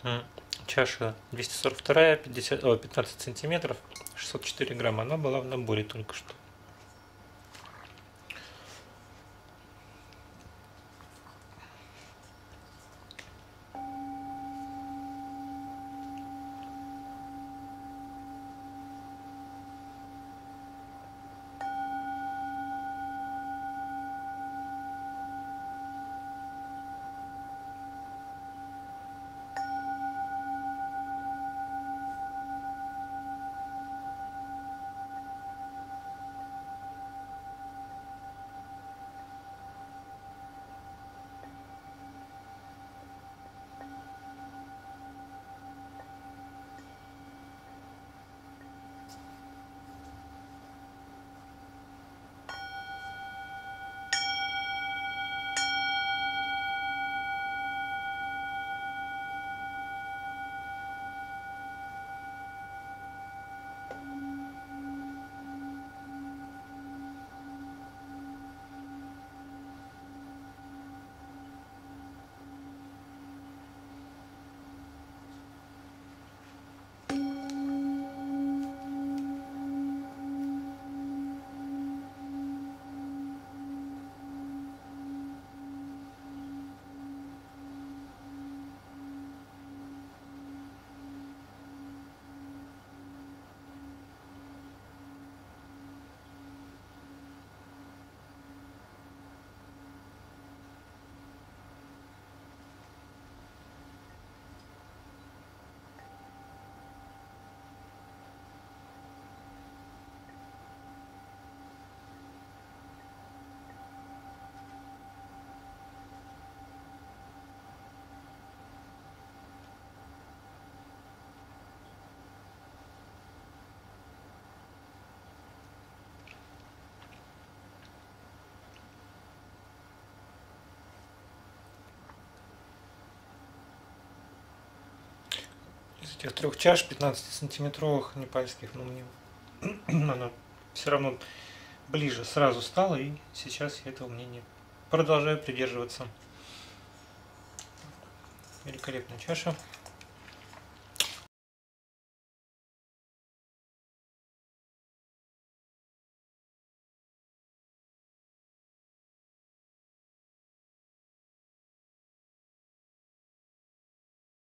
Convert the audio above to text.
М, Чаша 242, 50, 15 сантиметров, 604 грамма. Она была в наборе только что. Из этих трех чаш 15-сантиметровых непальских, но мне она все равно ближе сразу стала, и сейчас я этого мнения продолжаю придерживаться. Великолепная чаша.